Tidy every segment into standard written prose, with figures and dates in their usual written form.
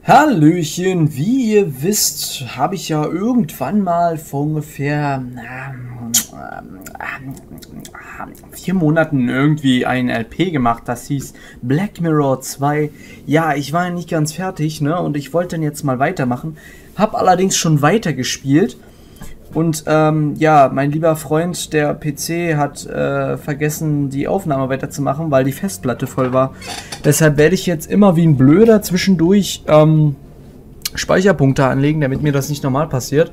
Hallöchen, wie ihr wisst, habe ich ja irgendwann mal vor ungefähr 4 Monaten irgendwie ein LP gemacht, das hieß Black Mirror 2. Ja, ich war ja nicht ganz fertig, ne, und ich wollte dann jetzt mal weitermachen, hab allerdings schon weitergespielt. Und ja, mein lieber Freund, der PC, hat vergessen, die Aufnahme weiterzumachen, weil die Festplatte voll war. Deshalb werde ich jetzt immer wie ein Blöder zwischendurch Speicherpunkte anlegen, damit mir das nicht normal passiert.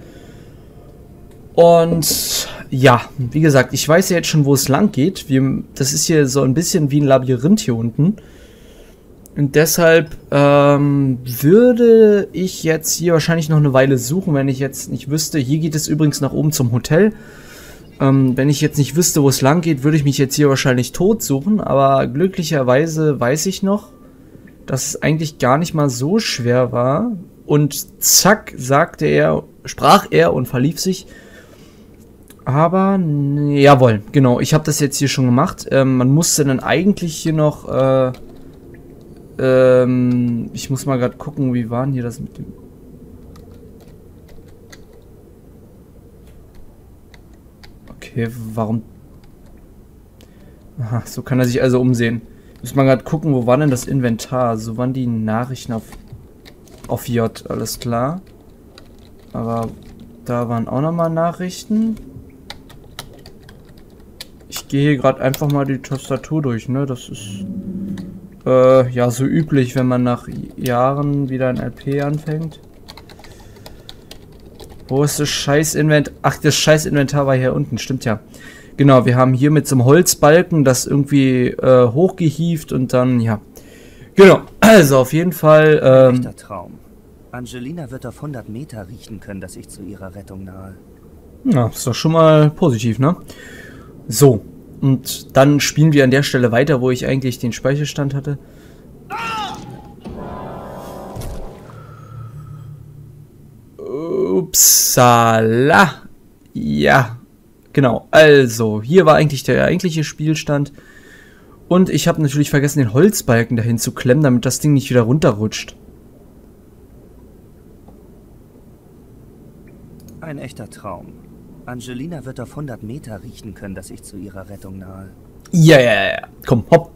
Und ja, wie gesagt, ich weiß ja jetzt schon, wo es lang geht. Das ist hier so ein bisschen wie ein Labyrinth hier unten. Und deshalb würde ich jetzt hier wahrscheinlich noch eine Weile suchen, wenn ich jetzt nicht wüsste. Hier geht es übrigens nach oben zum Hotel. Wenn ich jetzt nicht wüsste, wo es lang geht, würde ich mich jetzt hier wahrscheinlich tot suchen. Aber glücklicherweise weiß ich noch, dass es eigentlich gar nicht mal so schwer war. Und zack, sprach er und verlief sich. Aber, jawohl, genau, ich habe das jetzt hier schon gemacht. Man musste dann eigentlich hier noch... ich muss mal gerade gucken, wie war denn hier das mit dem... Okay, warum... Aha, so kann er sich also umsehen. Muss mal gerade gucken, wo war denn das Inventar? So waren die Nachrichten auf J, alles klar. Aber da waren auch nochmal Nachrichten. Ich gehe hier gerade einfach mal die Tastatur durch, ne? Das ist... ja, so üblich, wenn man nach Jahren wieder ein LP anfängt. Wo ist das Scheiß-Inventar? Ach, das Scheiß-Inventar war hier unten, stimmt ja. Genau, wir haben hier mit so einem Holzbalken das irgendwie hochgehievt und dann, ja. Genau, also auf jeden Fall... Echter Traum. Angelina wird auf 100 Meter riechen können, dass ich zu ihrer Rettung nahe. Ja, ist doch schon mal positiv, ne? So. Und dann spielen wir an der Stelle weiter, wo ich eigentlich den Speicherstand hatte. Upsala. Ja, genau. Also, hier war eigentlich der eigentliche Spielstand. Und ich habe natürlich vergessen, den Holzbalken dahin zu klemmen, damit das Ding nicht wieder runterrutscht. Ein echter Traum. Angelina wird auf 100 Meter riechen können, dass ich zu ihrer Rettung nahe. Ja. Komm, hopp.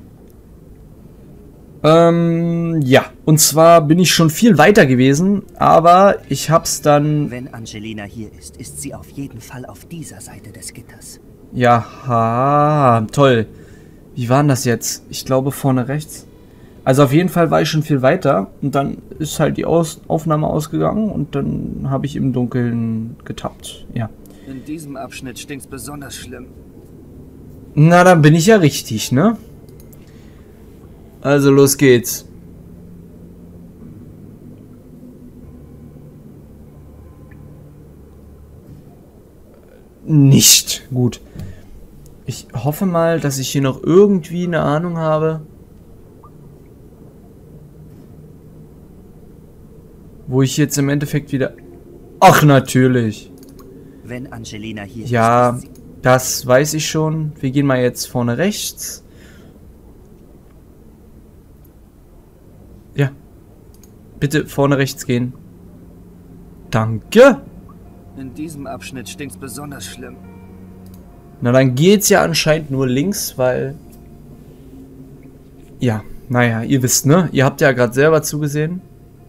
Ja. Und zwar bin ich schon viel weiter gewesen, aber ich hab's dann... Wenn Angelina hier ist, ist sie auf jeden Fall auf dieser Seite des Gitters. Ja, toll. Wie war denn das jetzt? Ich glaube vorne rechts. Also auf jeden Fall war ich schon viel weiter und dann ist halt die Aufnahme ausgegangen und dann habe ich im Dunkeln getappt. Ja. In diesem Abschnitt stinkt's besonders schlimm. Na, dann bin ich ja richtig, ne? Also los geht's. Nicht. Gut. Ich hoffe mal, dass ich hier noch irgendwie eine Ahnung habe, wo ich jetzt im Endeffekt wieder... Ach, natürlich. Wenn Angelina hier Ja, ist, das weiß ich schon. Wir gehen mal jetzt vorne rechts. Ja. Bitte vorne rechts gehen. Danke. in diesem Abschnitt stinkt's besonders schlimm. Na, dann geht's ja anscheinend nur links, weil... Ja, naja, ihr wisst, ne? Ihr habt ja gerade selber zugesehen.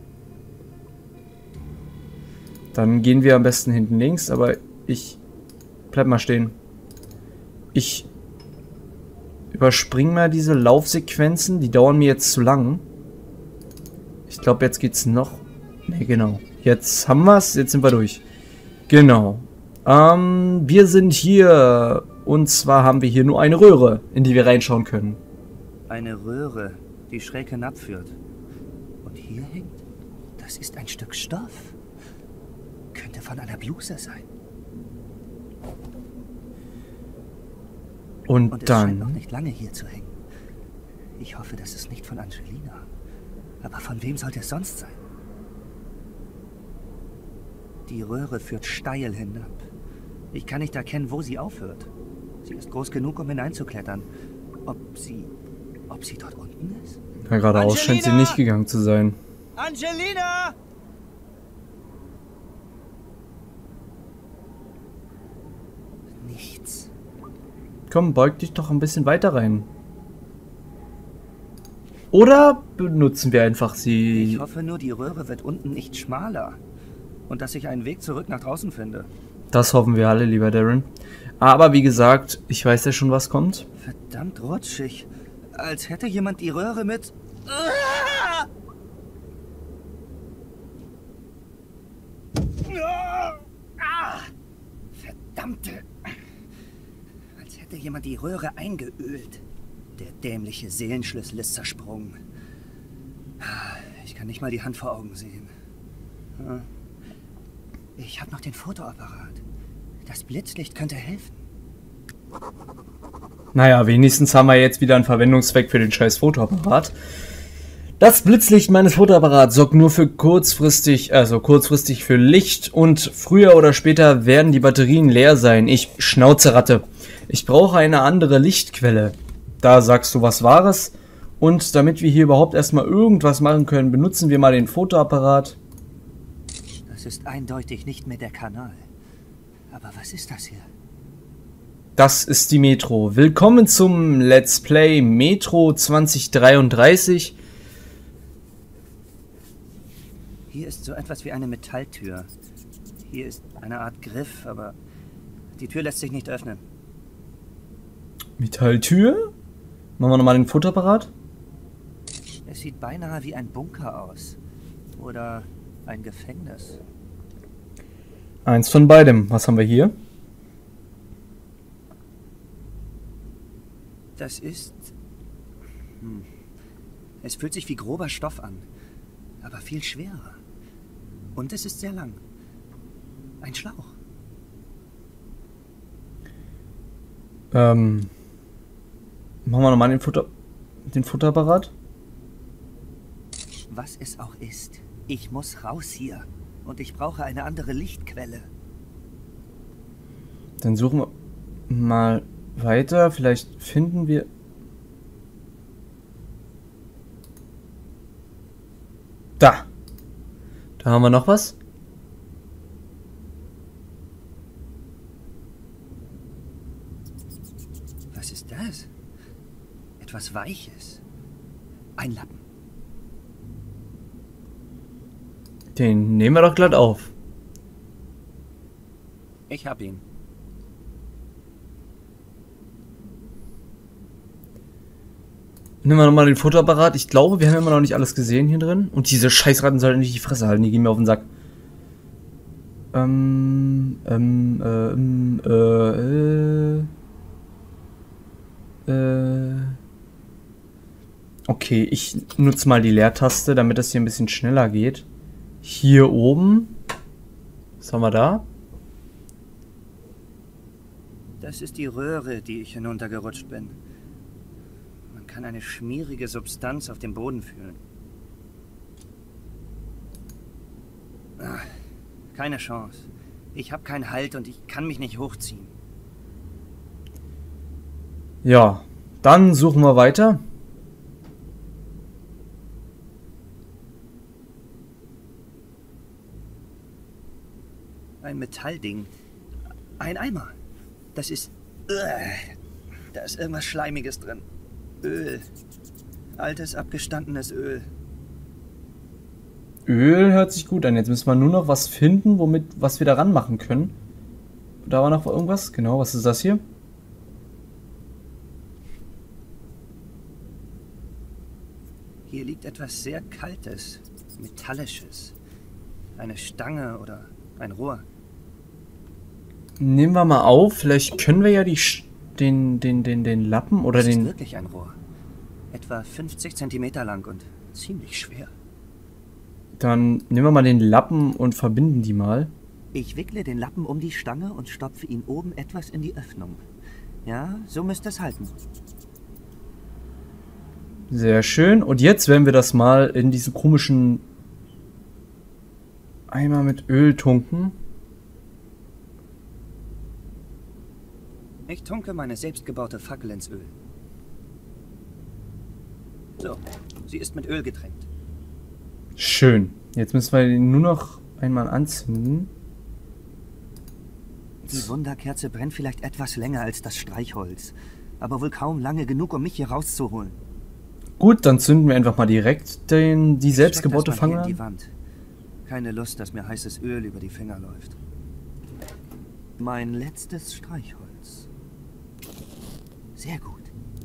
Dann gehen wir am besten hinten links, aber ich bleib mal stehen. Ich überspringe mal diese Laufsequenzen, die dauern mir jetzt zu lang. Ich glaube, jetzt geht's noch. Ne, genau. Jetzt haben wir's, jetzt sind wir durch. Genau. Wir sind hier und zwar haben wir hier nur eine Röhre, in die wir reinschauen können. Eine Röhre, die schräg hinabführt. Und hier hängt, das ist ein Stück Stoff. Könnte von einer Bluse sein. Und es dann... scheint noch nicht lange hier zu hängen. Ich hoffe, das ist nicht von Angelina. Aber von wem sollte es sonst sein? Die Röhre führt steil hinab. Ich kann nicht erkennen, wo sie aufhört. Sie ist groß genug, um hineinzuklettern. Ob sie dort unten ist? Ja, geradeaus scheint sie nicht gegangen zu sein. Angelina! Nichts. Komm, beug dich doch ein bisschen weiter rein. Oder benutzen wir einfach sie... Ich hoffe nur, die Röhre wird unten nicht schmaler. Und dass ich einen Weg zurück nach draußen finde. Das hoffen wir alle, lieber Darren. Aber wie gesagt, ich weiß ja schon, was kommt. Verdammt rutschig. Als hätte jemand die Röhre mit... Verdammte... Als hätte jemand die Röhre eingeölt. Der dämliche Seelenschlüssel ist zersprungen. Ich kann nicht mal die Hand vor Augen sehen. Ich habe noch den Fotoapparat. Das Blitzlicht könnte helfen. Naja, wenigstens haben wir jetzt wieder einen Verwendungszweck für den scheiß Fotoapparat. Das Blitzlicht meines Fotoapparats sorgt nur für kurzfristig für Licht und früher oder später werden die Batterien leer sein. Ich Schnauzeratte. Ich brauche eine andere Lichtquelle. Da sagst du was Wahres. Und damit wir hier überhaupt erstmal irgendwas machen können, benutzen wir mal den Fotoapparat. Das ist eindeutig nicht mehr der Kanal. Aber was ist das hier? Das ist die Metro. Willkommen zum Let's Play Metro 2033. Hier ist so etwas wie eine Metalltür. Hier ist eine Art Griff, aber die Tür lässt sich nicht öffnen. Metalltür? Machen wir nochmal den Fotoapparat. Es sieht beinahe wie ein Bunker aus. Oder ein Gefängnis. Eins von beidem. Was haben wir hier? Das ist... Es fühlt sich wie grober Stoff an. Aber viel schwerer. Und es ist sehr lang. Ein Schlauch. Machen wir nochmal den Fotoapparat. Was es auch ist. Ich muss raus hier. Und ich brauche eine andere Lichtquelle. Dann suchen wir mal weiter. Vielleicht finden wir... Da. Da haben wir noch was. Was ist das? Etwas Weiches. Ein Lappen. Den nehmen wir doch glatt auf. Ich hab ihn. Nehmen wir nochmal den Fotoapparat. Ich glaube, wir haben immer noch nicht alles gesehen hier drin. Und diese Scheißratten sollten nicht die Fresse halten. Die gehen mir auf den Sack. Okay, ich nutze mal die Leertaste, damit das hier ein bisschen schneller geht. Hier oben. Was haben wir da? Das ist die Röhre, die ich hinuntergerutscht bin. Man kann eine schmierige Substanz auf dem Boden fühlen. Keine Chance. Ich habe keinen Halt und ich kann mich nicht hochziehen. Ja, dann suchen wir weiter. Ein Metallding. Ein Eimer. Das ist... Da ist irgendwas Schleimiges drin. Öl. Altes, abgestandenes Öl. Öl hört sich gut an. Jetzt müssen wir nur noch was finden, was wir daran machen können. Da war noch irgendwas. Genau, was ist das hier? Hier liegt etwas sehr Kaltes, Metallisches. Eine Stange oder ein Rohr. Nehmen wir mal auf. Vielleicht können wir ja den Lappen oder Das ist den... wirklich ein Rohr. Etwa 50 Zentimeter lang und ziemlich schwer. Dann nehmen wir mal den Lappen und verbinden die mal. Ich wickle den Lappen um die Stange und stopfe ihn oben etwas in die Öffnung. Ja, so müsste es halten. Sehr schön. Und jetzt werden wir das mal in diesen komischen Eimer mit Öl tunken. Ich tunke meine selbstgebaute Fackel ins Öl. So, sie ist mit Öl getränkt. Schön. Jetzt müssen wir ihn nur noch einmal anzünden. Die Wunderkerze brennt vielleicht etwas länger als das Streichholz, aber wohl kaum lange genug, um mich hier rauszuholen. Gut, dann zünden wir einfach mal direkt die selbstgebaute Steck das mal Fange hier in an. die Wand. Keine Lust, dass mir heißes Öl über die Finger läuft. Mein letztes Streichholz. Sehr gut.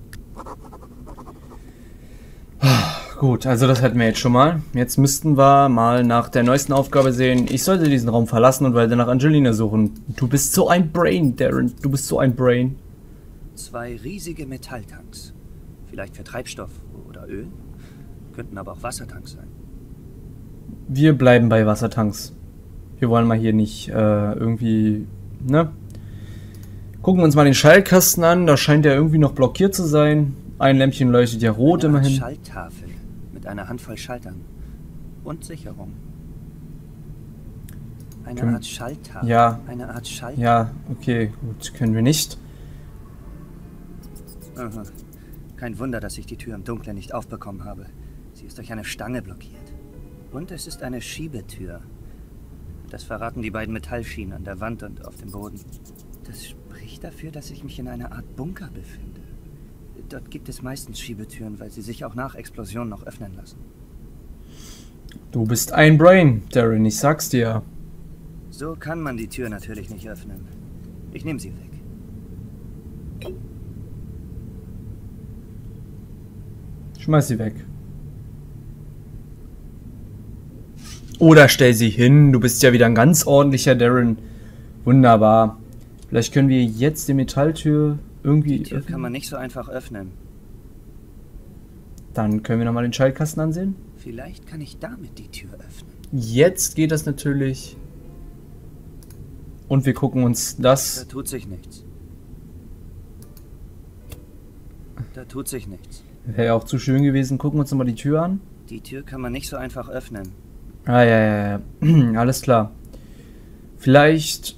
Gut, also das hätten wir jetzt schon mal. Jetzt müssten wir mal nach der neuesten Aufgabe sehen. Ich sollte diesen Raum verlassen und weiter nach Angelina suchen. Du bist so ein Brain, Darren. Du bist so ein Brain. 2 riesige Metalltanks. Vielleicht für Treibstoff oder Öl. Könnten aber auch Wassertanks sein. Wir bleiben bei Wassertanks. Wir wollen mal hier nicht irgendwie, ne? Gucken wir uns mal den Schaltkasten an. Da scheint er irgendwie noch blockiert zu sein. Ein Lämpchen leuchtet ja rot Eine Art immerhin. Schalttafel mit einer Handvoll Schaltern. Und Sicherung. Eine Art Schalttafel. Ja. Eine Art Schalter. Ja, okay, gut. Können wir nicht. Aha. Kein Wunder, dass ich die Tür im Dunkeln nicht aufbekommen habe. Sie ist durch eine Stange blockiert. Und es ist eine Schiebetür. Das verraten die beiden Metallschienen an der Wand und auf dem Boden. Das spricht dafür, dass ich mich in einer Art Bunker befinde. Dort gibt es meistens Schiebetüren, weil sie sich auch nach Explosionen noch öffnen lassen. Du bist ein Brain, Darren, ich sag's dir. So kann man die Tür natürlich nicht öffnen. Ich nehme sie weg. Schmeiß sie weg. Oder stell sie hin, du bist ja wieder ein ganz ordentlicher Darren. Wunderbar. Vielleicht können wir jetzt die Metalltür irgendwie Die Tür öffnen. kann man nicht so einfach öffnen. Dann können wir nochmal den Schaltkasten ansehen. Vielleicht kann ich damit die Tür öffnen. Jetzt geht das natürlich. Und wir gucken uns Da das... tut sich nichts. Da tut sich nichts. Wäre ja auch zu schön gewesen. Gucken wir uns nochmal die Tür an. Die Tür kann man nicht so einfach öffnen. Ah, ja. Alles klar. Vielleicht,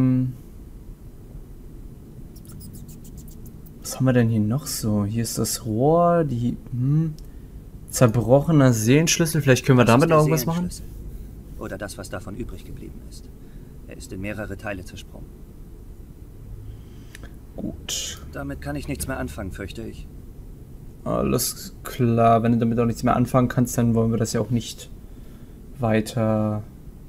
was haben wir denn hier noch so? Hier ist das Rohr, die, zerbrochener Seelenschlüssel. Vielleicht können wir Das damit ist der noch irgendwas machen? Seelenschlüssel. Oder das, was davon übrig geblieben ist. Er ist in mehrere Teile zersprungen. Gut. Damit kann ich nichts mehr anfangen, fürchte ich. Alles klar. Wenn du damit auch nichts mehr anfangen kannst, dann wollen wir das ja auch nicht weiter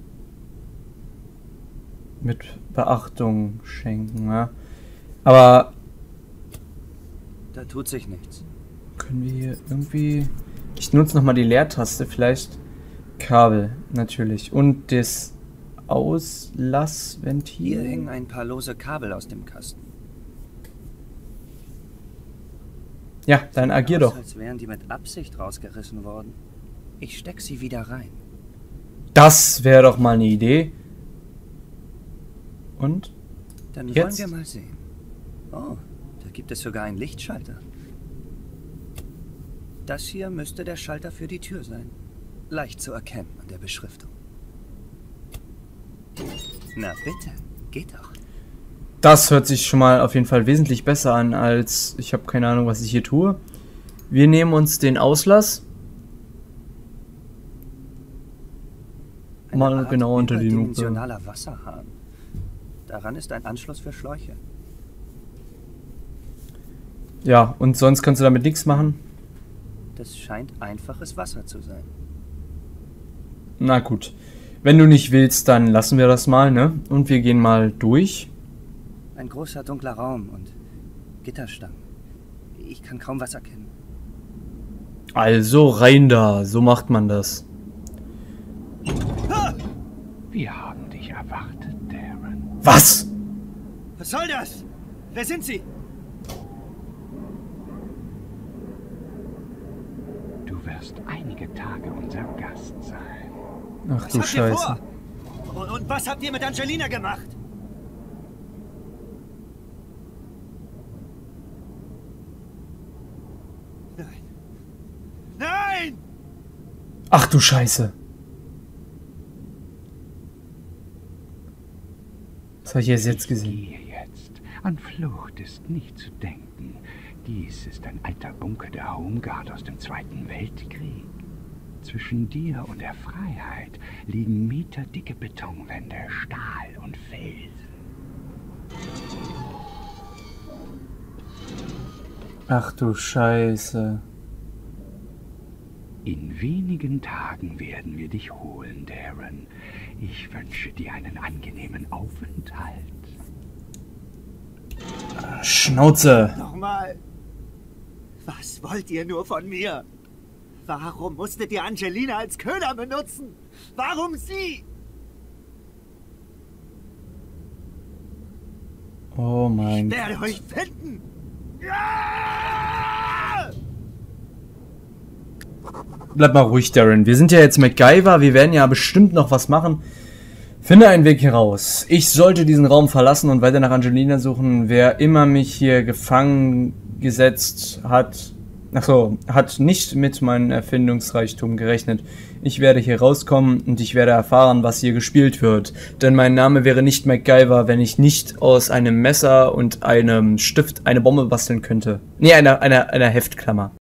mit Beachtung schenken, ja. Aber Da tut sich nichts. können wir hier irgendwie... Ich nutze nochmal die Leertaste, vielleicht Kabel, natürlich. Und das Auslassventil. Hier hängen ein paar lose Kabel aus dem Kasten. Ja, dann agier Aus, doch. als wären die mit Absicht rausgerissen worden. Ich steck sie wieder rein. Das wäre doch mal eine Idee. Und? Dann Jetzt? wollen wir mal sehen. Oh, da gibt es sogar einen Lichtschalter. Das hier müsste der Schalter für die Tür sein. Leicht zu erkennen an der Beschriftung. Na bitte, geht doch. Das hört sich schon mal auf jeden Fall wesentlich besser an als... Ich habe keine Ahnung, was ich hier tue. Wir nehmen uns den Auslass. Mal Art genau unter die Lupe. überdimensionaler Wasserhahn. Daran ist ein Anschluss für Schläuche. Ja, und sonst kannst du damit nichts machen? Das scheint einfaches Wasser zu sein. Na gut. Wenn du nicht willst, dann lassen wir das mal, ne? Und wir gehen mal durch. Ein großer dunkler Raum und Gitterstangen. Ich kann kaum was erkennen. Also rein da, so macht man das. Wir haben dich erwartet, Darren. Was? Was soll das? Wer sind Sie? Du wirst einige Tage unser Gast sein. Ach Was du habt ihr Scheiße. vor? Und was habt ihr mit Angelina gemacht? Nein. Nein! Ach du Scheiße. Was habe ich jetzt gesehen? Gehe jetzt. An Flucht ist nicht zu denken. Dies ist ein alter Bunker der Home Guard aus dem Zweiten Weltkrieg. Zwischen dir und der Freiheit liegen meterdicke Betonwände, Stahl und Felsen. Ach du Scheiße. In wenigen Tagen werden wir dich holen, Darren. Ich wünsche dir einen angenehmen Aufenthalt. Schnauze. Nochmal. Was wollt ihr nur von mir? Warum musstet ihr Angelina als Köder benutzen? Warum sie? Oh mein Ich werde Gott. euch finden. Ja! Bleib mal ruhig, Darren. Wir sind ja jetzt MacGyver. Wir werden ja bestimmt noch was machen. Finde einen Weg hier raus. Ich sollte diesen Raum verlassen und weiter nach Angelina suchen. Wer immer mich hier gefangen gesetzt hat, hat nicht mit meinem Erfindungsreichtum gerechnet. Ich werde hier rauskommen und ich werde erfahren, was hier gespielt wird. Denn mein Name wäre nicht MacGyver, wenn ich nicht aus einem Messer und einem Stift eine Bombe basteln könnte. Nee, einer Heftklammer.